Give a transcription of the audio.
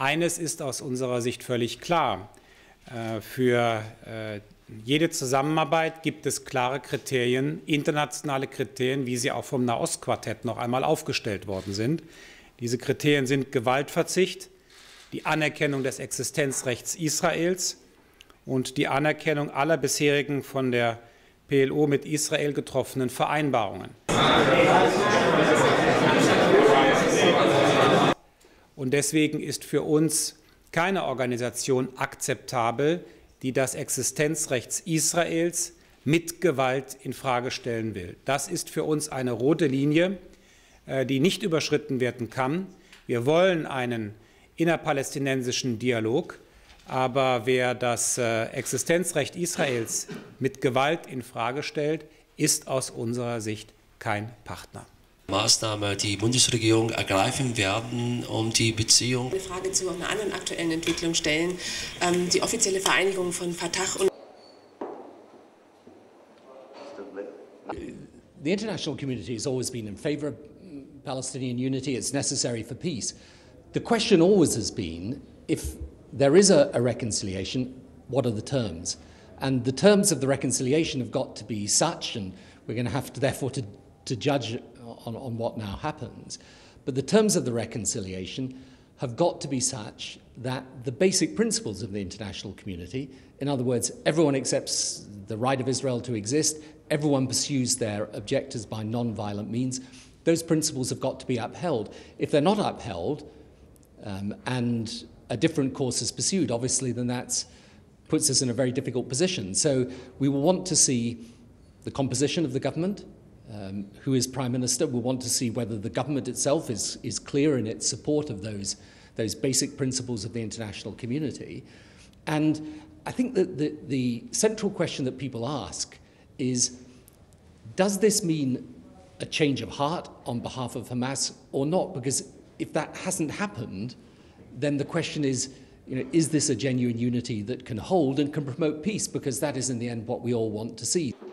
Eines ist aus unserer Sicht völlig klar. Für jede Zusammenarbeit gibt es klare Kriterien, internationale Kriterien, wie sie auch vom Nahostquartett noch einmal aufgestellt worden sind. Diese Kriterien sind Gewaltverzicht, die Anerkennung des Existenzrechts Israels und die Anerkennung aller bisherigen von der PLO mit Israel getroffenen Vereinbarungen. Und deswegen ist für uns keine Organisation akzeptabel, die das Existenzrecht Israels mit Gewalt infrage stellen will. Das ist für uns eine rote Linie, die nicht überschritten werden kann. Wir wollen einen innerpalästinensischen Dialog, aber wer das Existenzrecht Israels mit Gewalt infrage stellt, ist aus unserer Sicht kein Partner. Maßnahme die Bundesregierung ergreifen werden, um die Beziehung. Eine Frage zu einer anderen aktuellen Entwicklung stellen. Die offizielle Vereinigung von Fatah und The international community has always been in favor of Palestinian unity. It's necessary for peace. The question always has been, if there is a reconciliation, what are the terms? And the terms of the reconciliation have got to be such, and we're going to have to therefore to judge on what now happens. But the terms of the reconciliation have got to be such that the basic principles of the international community, in other words, everyone accepts the right of Israel to exist, everyone pursues their objectives by non-violent means, those principles have got to be upheld. If they're not upheld and a different course is pursued, obviously then that puts us in a very difficult position. So we will want to see the composition of the government, who is Prime Minister. We'll want to see whether the government itself is clear in its support of those basic principles of the international community. And I think that the central question that people ask is, does this mean a change of heart on behalf of Hamas or not? Because if that hasn't happened, then the question is, is this a genuine unity that can hold and can promote peace? Because that is in the end what we all want to see.